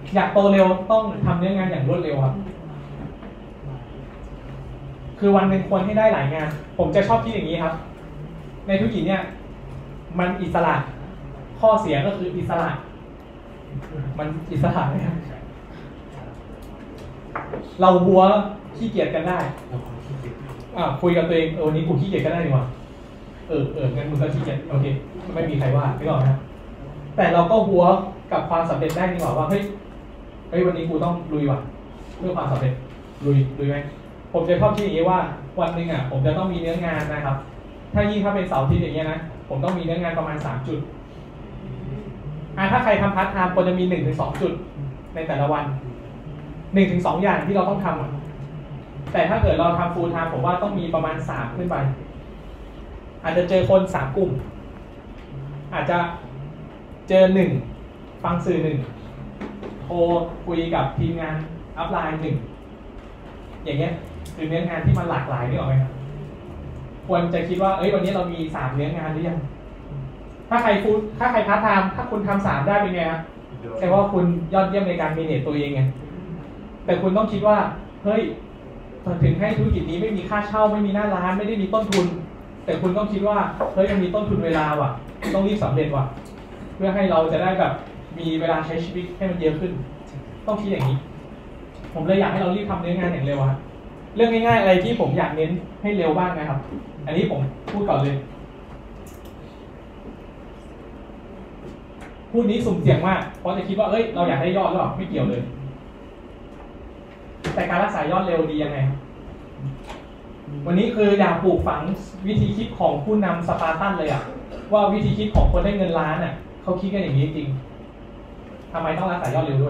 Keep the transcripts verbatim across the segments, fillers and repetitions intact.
อยากโตเร็วต้องทำเนื้องานอย่างรวดเร็วครับคือวันหนึ่งควรให้ได้หลายงานผมจะชอบคิดอย่างนี้ครับในธุรกิจเนี่ยมันอิสระข้อเสียก็คืออิสระมันอิสระไหมครับเราบัวขี้เกียจกันได้อ่าคุยกับตัวเองเออวันนี้กูขี้เกียจกันได้ดีกว่าเออเอองั้นมึงก็ขี้เกียจโอเคไม่มีใครว่าไม่หรอกนะแต่เราก็บัวกับความสำเร็จได้ดีกว่าว่าเฮ้ยเฮ้ยวันนี้กูต้องลุยว่ะเพื่อความสำเร็จลุยลุยไหมผมจะชอบคิดอย่างนี้ว่าวันหนึ่งอ่ะผมจะต้องมีเนื้องานนะครับถ้ายิ่งถ้าเป็นเสาร์อาทิตย์อย่างเงี้ยนะผมต้องมีเนื้องานประมาณสามจุดอ่าถ้าใครทำพาร์ทไทม์ควรจะมีหนึ่งถึงสองจุดในแต่ละวันหนึ่งถึงสองอย่างที่เราต้องทำอ่ะแต่ถ้าเกิดเราทำฟูลไทม์ผมว่าต้องมีประมาณสามขึ้นไปอาจจะเจอคนสามกลุ่มอาจจะเจอหนึ่งฟังสื่อหนึ่งโทรคุยกับทีมงานอัพไลน์หนึ่งอย่างเงี้ยคือเนื้องานที่มันหลากหลายนี่หรอไหมครับควรจะคิดว่าเอ้ยวันนี้เรามีสามเนื้องานหรือยังถ้าใครฟูลถ้าใครพาร์ทไทม์ถ้าคุณทำสามได้เป็นไงครับแปลว่าคุณยอดเยี่ยมในการมีเนตตัวเองไงแต่คุณต้องคิดว่าเฮ้ยถึงให้ธุรกิจนี้ไม่มีค่าเช่าไม่มีหน้าร้านไม่ได้มีต้นทุนแต่คุณต้องคิดว่าเฮ้ยมันมีต้นทุนเวลาว่ะต้องรีบสำเร็จว่ะเพื่อให้เราจะได้แบบมีเวลาใช้ชีวิตให้มันเยอะขึ้นต้องคิดอย่างนี้ผมเลยอยากให้เรารีบทำเนื้องานอย่างเร็วครับเรื่องง่ายๆอะไรที่ผมอยากเน้นให้เร็วบ้างนะครับอันนี้ผมพูดก่อนเลยพูดนี้สุ่มเสี่ยงมากเพราะจะคิดว่าเอ้ยเราอยากได้ยอดหรือเปล่าไม่เกี่ยวเลยแต่การรักษายอดเร็วดียังไงวันนี้คืออยากปลูกฝังวิธีคิดของผู้นำสปาร์ตันเลยอะว่าวิธีคิดของคนได้เงินล้านอะเขาคิดกันอย่างนี้จริงทำไมต้องรักษายอดเร็วด้วย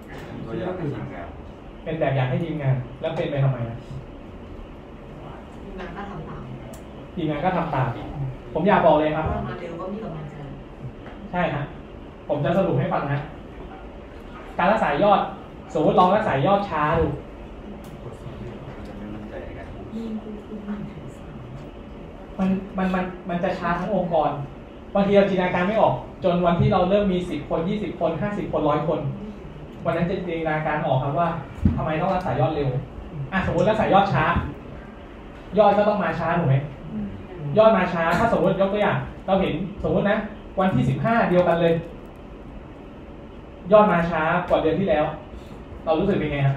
เป็นแบบอย่างให้ทีมงานแล้วเป็นไปทำไมนะทีมงานก็ทำตามทีมงานก็ทำตามผมอยากบอกเลยครับมาเร็วก็มีกำลังใจใช่ฮะผมจะสรุปให้ฟังนะการรักษายอดสมมติลองรักษายอดช้าดูมันมันมันมันจะช้าทั้งองค์กรบางทีเราจินตนาการไม่ออกจนวันที่เราเริ่มมีสิบคนยี่สิบคนห้าสิบคนร้อยคนวันนั้นจะจินตนาการออกครับว่าทำไมต้องรักษายอดเร็วอ่ะสมมติรักษายอดช้ายอดก็ต้องมาช้าถูกไหมยอดมาช้าถ้าสมมติยกตัวอย่างเราเห็นสมมตินะวันที่สิบห้าเดียวกันเลยยอดมาช้ากว่าเดือนที่แล้วเรารู้สึกเป็นไงครับ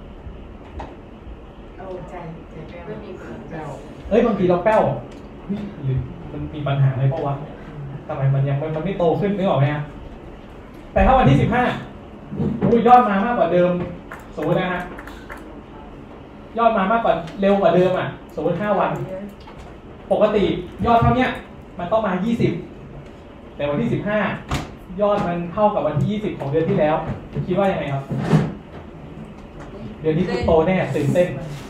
เอาใจใจแป้วไม่มีคนแป้วเอ้ยบางทีเราแป้วหรือมันมีปัญหาอะไรเพราะว่าทำไมมันยังมันไม่โตขึ้นนึกออกไหมครับแต่ถ้าวันที่สิบห้าอุ้ยยอดมามากกว่าเดิมสมมตินะฮะยอดมามากกว่าเร็วกว่าเดิมอ่ะสมมติห้าวันปกติยอดเท่านี้มันต้องมายี่สิบแต่วันที่สิบห้ายอดมันเท่ากับวันที่ยี่สิบของเดือนที่แล้วคิดว่ายังไงครับเดือนนี้โตแน่ตื่นเต้น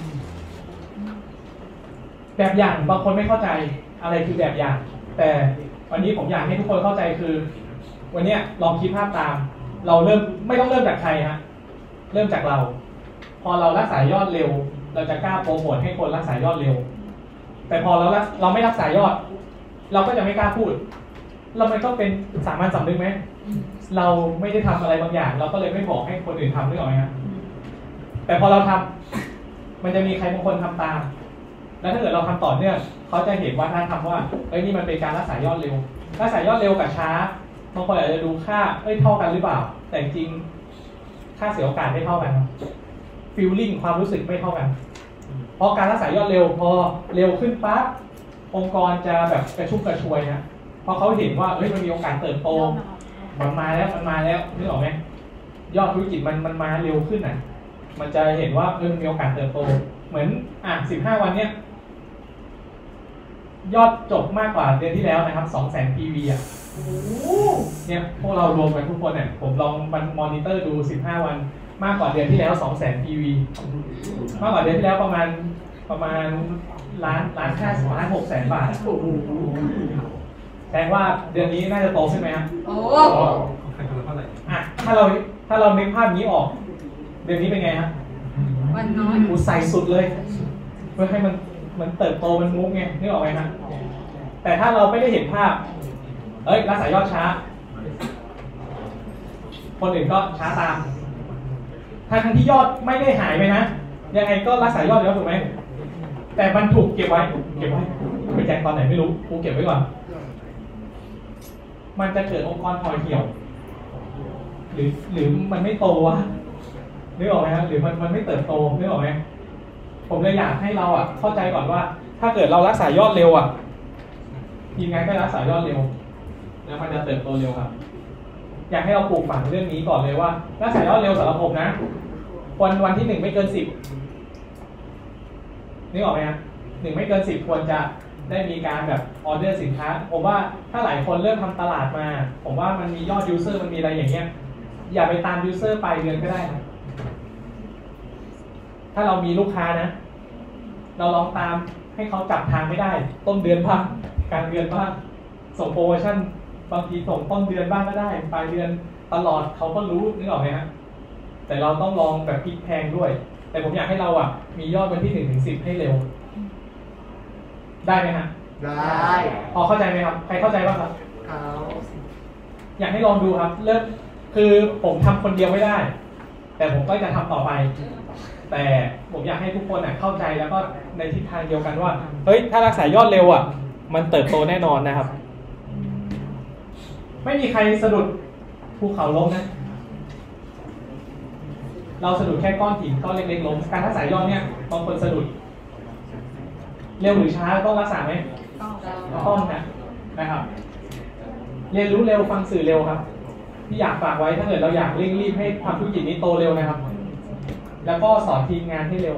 แบบอย่างบางคนไม่เข้าใจอะไรคือแบบอย่างแต่วันนี้ผมอยากให้ทุกคนเข้าใจคือวันนี้ลองคิดภาพตามเราเริ่มไม่ต้องเริ่มจากใครฮะเริ่มจากเราพอเรารักษายอดเร็วเราจะกล้าโปรโมทให้คนรักษายอดเร็วแต่พอเราเราไม่รักษายอดเราก็จะไม่กล้าพูดเรามันก็เป็นสามัญสำนึกไหมเราไม่ได้ทำอะไรบางอย่างเราก็เลยไม่บอกให้คนอื่นทำนึกออกไหมครับแต่พอเราทำมันจะมีใครบางคนทำตามแล้วถ้าเกิดเราทำต่อเนื่องเขาจะเห็นว่าถ้าทำว่าเอ้ยนี่มันเป็นการรักษายอดเร็วรักษายอดเร็วกับช้าบางคนอาจจะดูค่าเอ้ยเท่ากันหรือเปล่าแต่จริงค่าเสียโอกาสไม่เท่ากันฟีลลิ่งความรู้สึกไม่เท่ากันเพราะการรักษายอดเร็วพอเร็วขึ้นปั๊บองค์กรจะแบบกระชุ่มกระชวยนะเพราะเขาเห็นว่าเอ้ยมันมีโอกาสเติบโตมันมาแล้วมันมาแล้วนึกออกไหมยอดธุรกิจมันมันมาเร็วขึ้นอ่ะมันจะเห็นว่าเออมันมีโอกาสเติบโตเหมือนอ่ะสิบห้าวันเนี้ยยอดจบมากกว่าเดือนที่แล้วนะครับสองแสน พี วี อ่ะเนี่ยพวกเรารวมกันทุกคนเนี่ยผมลองมันมอนิเตอร์ดูสิบห้าวันมากกว่าเดือนที่แล้ว สองแสน พี วี มากกว่าเดือนที่แล้วประมาณประมาณล้านล้านห้าสิบล้านหกแสนบาทแสดงว่าเดือนนี้น่าจะโตใช่ไหมครับโอ้อ่ะถ้าเราถ้าเราเน้นภาพนี้ออกเดือนนี้เป็นไงครับวันน้อยกูใส่สุดเลยเพื่อให้มันมันเติบโตมันมุ้งไงนึกออกไหมครับแต่ถ้าเราไม่ได้เห็นภาพเอ้ยรักษายอดช้าคนอื่นก็ช้าตามทั้งทั้งที่ยอดไม่ได้หายไปนะยังไงก็รักษายอดแล้วถูกไหมแต่มันถูกเก็บไว้เก็บไว้ไปแจกตอนไหนไม่รู้กูเก็บไว้ก่อนมันจะเกิดองค์กรห่อเหี่ยวหรือหรือมันไม่โตวะนึกออกไหมครับหรือมันมันไม่เติบโตนึกออกไหมผมเลยอยากให้เราอ่ะเข้าใจก่อนว่า ถ้าเกิดเรารักษายอดเร็วอ่ะทีมงานก็รักษายอดเร็วแล้วมันจะเติบโตเร็วครับอยากให้เราปลูกฝังเรื่องนี้ก่อนเลยว่ารักษายอดเร็วสำหรับผมนะวันวันที่หนึ่งไม่เกินสิบนึกออกไหมครับหนึ่งไม่เกินสิบควรจะได้มีการแบบออเดอร์สินค้าผมว่าถ้าหลายคนเริ่มทำตลาดมาผมว่ามันมียอดยูเซอร์มันมีอะไรอย่างเงี้ยอย่าไปตามยูเซอร์ปลายเดือนก็ได้นะถ้าเรามีลูกค้านะเราลองตามให้เขาจับทางไม่ได้ต้นเดือนบ้างกลางเดือนบ้างส่งโปรโมชั่นบางทีส่งต้นเดือนบ้างก็ได้ปลายเดือนตลอดเขาก็รู้นึกออกไหมฮะแต่เราต้องลองแบบพลิกแพงด้วยแต่ผมอยากให้เราอ่ะมียอดวันที่หนึ่งถึงสิบให้เร็วได้ไหมฮะได้พอเข้าใจไหมครับใครเข้าใจบ้างครับเขาอยากให้ลองดูครับเริ่มคือผมทำคนเดียวไม่ได้แต่ผมก็จะทำต่อไปแต่ผมอยากให้ทุกคนเข้าใจแล้วก็ในทิศทางเดียวกันว่าเฮ้ยถ้ารักษายอดเร็วอ่ะมันเติบโตแน่นอนนะครับไม่มีใครสะดุดภูเขาล้มนะเราสะดุดแค่ก้อนหินก้อนเล็กๆล้มการรักษายอดเนี่ยบางคนสะดุดเร็วหรือช้าต้องรักษาไหมต้องนะนะครับเรียนรู้เร็วฟังสื่อเร็วครับที่อยากฝากไว้ถ้าเกิดเราอยากเร่งรีบให้ความธุรกิจนี้โตเร็วนะครับแล้วก็สอนทีมงานให้เร็ว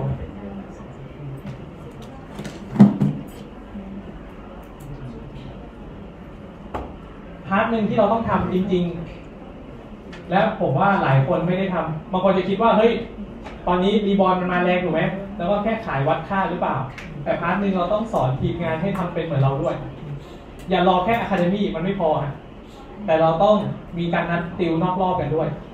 พาร์ทหนึ่งที่เราต้องทำจริงๆและผมว่าหลายคนไม่ได้ทำบางคนจะคิดว่าเฮ้ยตอนนี้รีบอลมันมาแรงถูกไหมแล้วก็แค่ขายวัดค่าหรือเปล่าแต่พาร์ทหนึ่งเราต้องสอนทีมงานให้ทำเป็นเหมือนเราด้วยอย่ารอแค่อะคาเดมี่มันไม่พอฮะแต่เราต้องมีการนัดติวนอกรอบกันด้วย